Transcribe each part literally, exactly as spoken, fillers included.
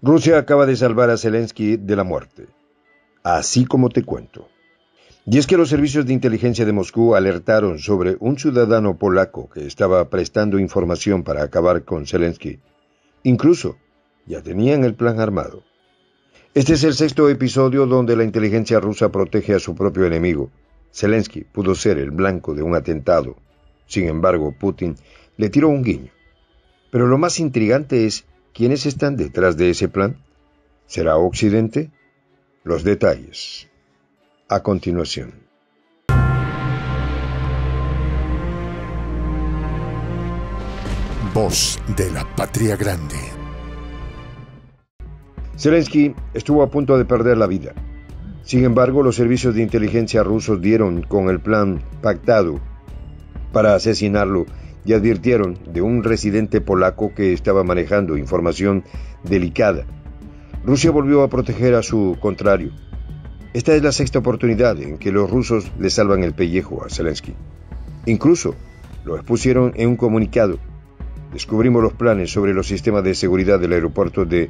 Rusia acaba de salvar a Zelensky de la muerte, así como te cuento. Y es que los servicios de inteligencia de Moscú alertaron sobre un ciudadano polaco que estaba prestando información para acabar con Zelensky. Incluso ya tenían el plan armado. Este es el sexto episodio donde la inteligencia rusa protege a su propio enemigo. Zelensky pudo ser el blanco de un atentado. Sin embargo, Putin le tiró un guiño. Pero lo más intrigante es quiénes están detrás de ese plan. ¿Será Occidente? Los detalles a continuación. Voz de la Patria Grande. Zelensky estuvo a punto de perder la vida. Sin embargo, los servicios de inteligencia rusos dieron con el plan pactado para asesinarlo y advirtieron de un residente polaco que estaba manejando información delicada. Rusia volvió a proteger a su contrario. Esta es la sexta oportunidad en que los rusos le salvan el pellejo a Zelensky. Incluso lo expusieron en un comunicado. Descubrimos los planes sobre los sistemas de seguridad del aeropuerto de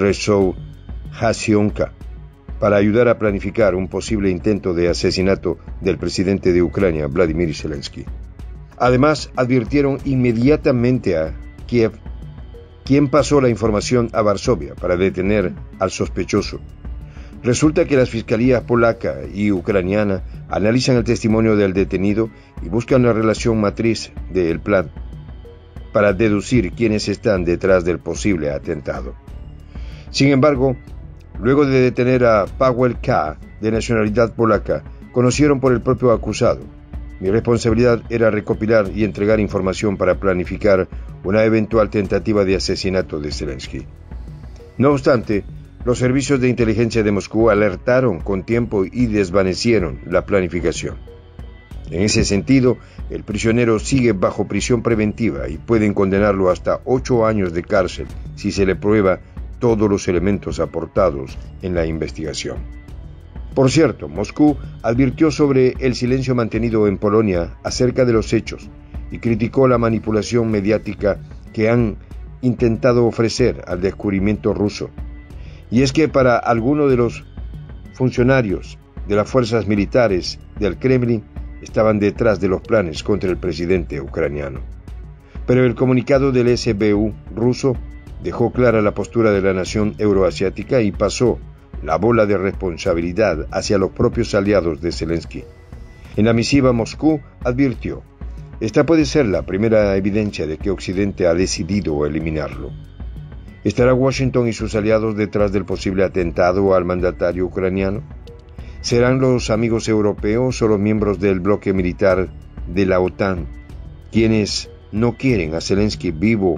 Rzeszów-Jasionka para ayudar a planificar un posible intento de asesinato del presidente de Ucrania, Vladimir Zelensky. Además, advirtieron inmediatamente a Kiev, quien pasó la información a Varsovia para detener al sospechoso. Resulta que las fiscalías polaca y ucraniana analizan el testimonio del detenido y buscan la relación matriz del plan para deducir quiénes están detrás del posible atentado. Sin embargo, luego de detener a Paweł K., de nacionalidad polaca, conocieron por el propio acusado. Mi responsabilidad era recopilar y entregar información para planificar una eventual tentativa de asesinato de Zelensky. No obstante, los servicios de inteligencia de Moscú alertaron con tiempo y desvanecieron la planificación. En ese sentido, el prisionero sigue bajo prisión preventiva y pueden condenarlo hasta ocho años de cárcel si se le prueba todos los elementos aportados en la investigación. Por cierto, Moscú advirtió sobre el silencio mantenido en Polonia acerca de los hechos y criticó la manipulación mediática que han intentado ofrecer al descubrimiento ruso. Y es que para algunos de los funcionarios de las fuerzas militares del Kremlin estaban detrás de los planes contra el presidente ucraniano. Pero el comunicado del S B U ruso dejó clara la postura de la nación euroasiática y pasó la bola de responsabilidad hacia los propios aliados de Zelensky. En la misiva, Moscú advirtió: esta puede ser la primera evidencia de que Occidente ha decidido eliminarlo. ¿Estará Washington y sus aliados detrás del posible atentado al mandatario ucraniano? ¿Serán los amigos europeos o los miembros del bloque militar de la OTAN quienes no quieren a Zelensky vivo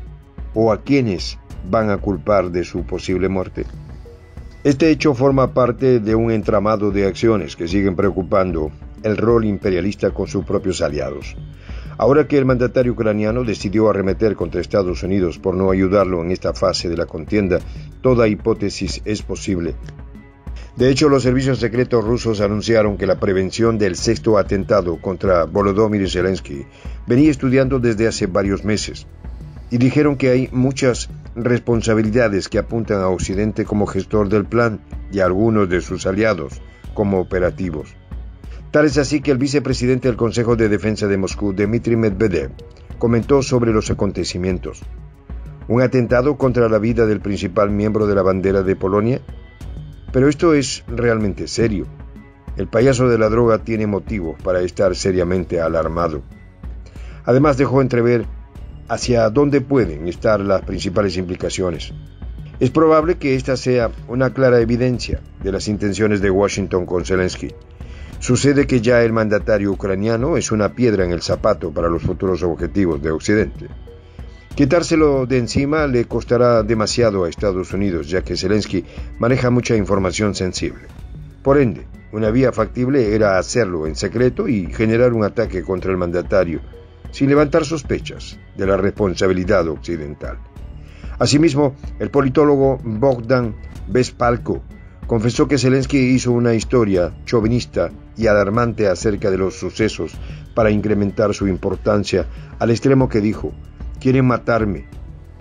o a quienes van a culpar de su posible muerte? Este hecho forma parte de un entramado de acciones que siguen preocupando el rol imperialista con sus propios aliados. Ahora que el mandatario ucraniano decidió arremeter contra Estados Unidos por no ayudarlo en esta fase de la contienda, toda hipótesis es posible. De hecho, los servicios secretos rusos anunciaron que la prevención del sexto atentado contra Volodymyr Zelensky venía estudiando desde hace varios meses, y dijeron que hay muchas responsabilidades que apuntan a Occidente como gestor del plan y a algunos de sus aliados como operativos. Tal es así que el vicepresidente del Consejo de Defensa de Moscú, Dmitry Medvedev, comentó sobre los acontecimientos. ¿Un atentado contra la vida del principal miembro de la bandera de Polonia? Pero esto es realmente serio. El payaso de la droga tiene motivos para estar seriamente alarmado. Además, dejó entrever hacia dónde pueden estar las principales implicaciones. Es probable que esta sea una clara evidencia de las intenciones de Washington con Zelensky. Sucede que ya el mandatario ucraniano es una piedra en el zapato para los futuros objetivos de Occidente. Quitárselo de encima le costará demasiado a Estados Unidos, ya que Zelensky maneja mucha información sensible. Por ende, una vía factible era hacerlo en secreto y generar un ataque contra el mandatario, sin levantar sospechas de la responsabilidad occidental. Asimismo, el politólogo Bogdan Bespalko confesó que Zelensky hizo una historia chauvinista y alarmante acerca de los sucesos para incrementar su importancia, al extremo que dijo: quieren matarme,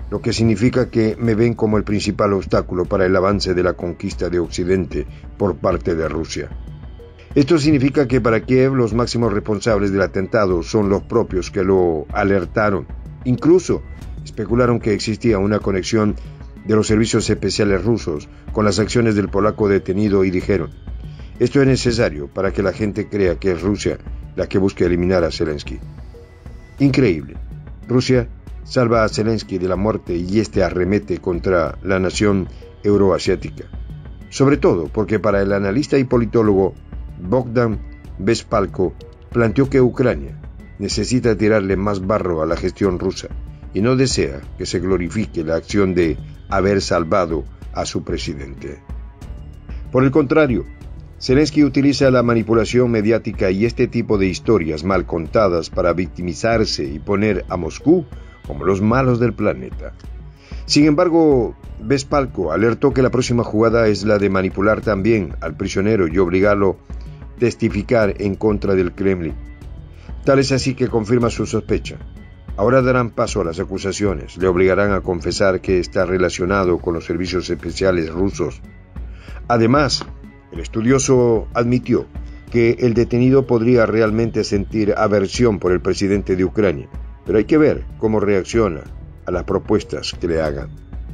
lo que significa que me ven como el principal obstáculo para el avance de la conquista de Occidente por parte de Rusia. Esto significa que para Kiev los máximos responsables del atentado son los propios que lo alertaron. Incluso especularon que existía una conexión de los servicios especiales rusos con las acciones del polaco detenido y dijeron: esto es necesario para que la gente crea que es Rusia la que busca eliminar a Zelensky. Increíble. Rusia salva a Zelensky de la muerte y este arremete contra la nación euroasiática. Sobre todo porque para el analista y politólogo Bogdan Bespalko planteó que Ucrania necesita tirarle más barro a la gestión rusa y no desea que se glorifique la acción de haber salvado a su presidente. Por el contrario, Zelensky utiliza la manipulación mediática y este tipo de historias mal contadas para victimizarse y poner a Moscú como los malos del planeta. Sin embargo, Bespalko alertó que la próxima jugada es la de manipular también al prisionero y obligarlo a testificar en contra del Kremlin. Tal es así que confirma su sospecha. Ahora darán paso a las acusaciones, le obligarán a confesar que está relacionado con los servicios especiales rusos. Además, el estudioso admitió que el detenido podría realmente sentir aversión por el presidente de Ucrania, pero hay que ver cómo reacciona a las propuestas que le hagan.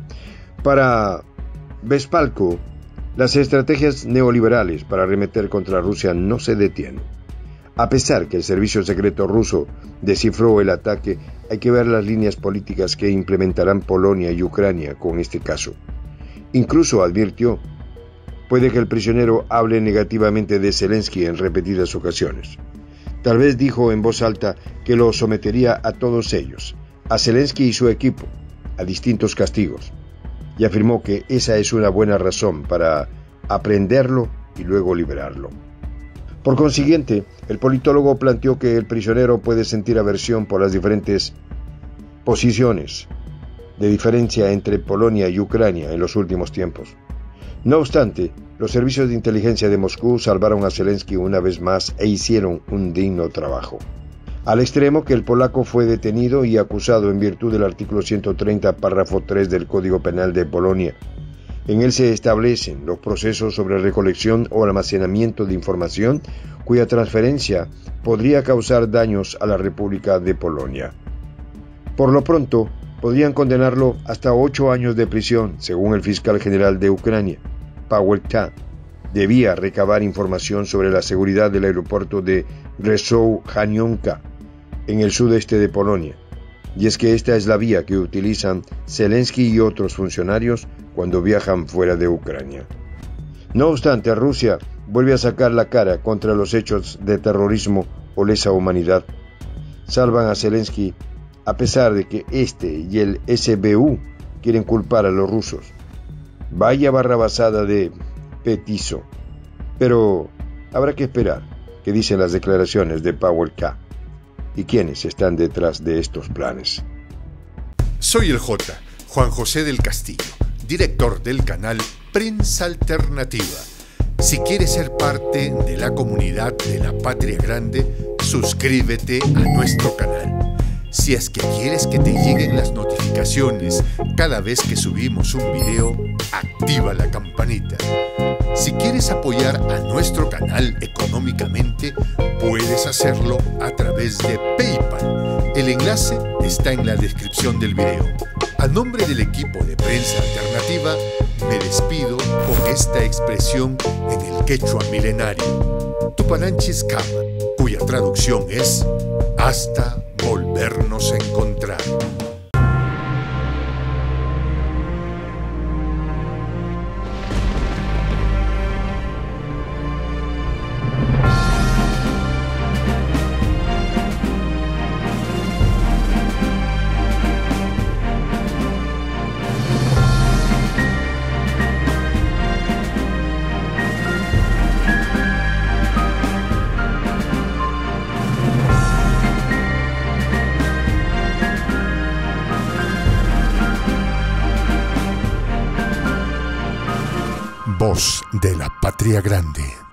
Para Bespalko, las estrategias neoliberales para arremeter contra Rusia no se detienen. A pesar que el servicio secreto ruso descifró el ataque, hay que ver las líneas políticas que implementarán Polonia y Ucrania con este caso. Incluso advirtió: puede que el prisionero hable negativamente de Zelensky en repetidas ocasiones. Tal vez dijo en voz alta que lo sometería a todos ellos, a Zelensky y su equipo, a distintos castigos, y afirmó que esa es una buena razón para aprenderlo y luego liberarlo. Por consiguiente, el politólogo planteó que el prisionero puede sentir aversión por las diferentes posiciones de diferencia entre Polonia y Ucrania en los últimos tiempos. No obstante, los servicios de inteligencia de Moscú salvaron a Zelensky una vez más e hicieron un digno trabajo. Al extremo que el polaco fue detenido y acusado en virtud del artículo ciento treinta, párrafo tres del Código Penal de Polonia. En él se establecen los procesos sobre recolección o almacenamiento de información cuya transferencia podría causar daños a la República de Polonia. Por lo pronto, podrían condenarlo hasta ocho años de prisión, según el fiscal general de Ucrania, Paweł K. Debía recabar información sobre la seguridad del aeropuerto de Rzeszów-Janionka, en el sudeste de Polonia. Y es que esta es la vía que utilizan Zelensky y otros funcionarios cuando viajan fuera de Ucrania. No obstante, Rusia vuelve a sacar la cara contra los hechos de terrorismo o lesa humanidad. Salvan a Zelensky a pesar de que este y el S B U quieren culpar a los rusos. Vaya barrabasada de petizo. Pero habrá que esperar qué dicen las declaraciones de Paweł K. y quiénes están detrás de estos planes. Soy el J, Juan José del Castillo, director del canal Prensa Alternativa. Si quieres ser parte de la comunidad de la Patria Grande, suscríbete a nuestro canal. Si es que quieres que te lleguen las notificaciones cada vez que subimos un video, activa la campanita. Si quieres apoyar a nuestro canal económicamente, puedes hacerlo a través de PayPal. El enlace está en la descripción del video. A nombre del equipo de Prensa Alternativa, me despido con esta expresión en el quechua milenario, Tupananchis Kama, cuya traducción es hasta volvernos a encontrar. Voz de la Patria Grande.